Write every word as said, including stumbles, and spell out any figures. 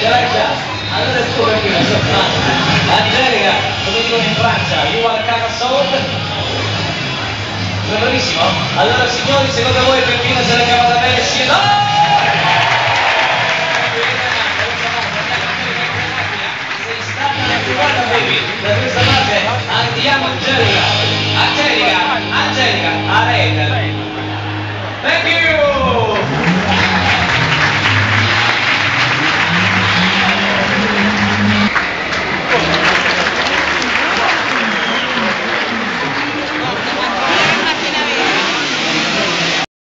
l'hai già? Allora è tuo perché non so fare. Angelica, come dicono in Francia, you are Carasol. Bravissimo. Allora signori, secondo voi Peppino se l'ha cavata bene? Sì o no?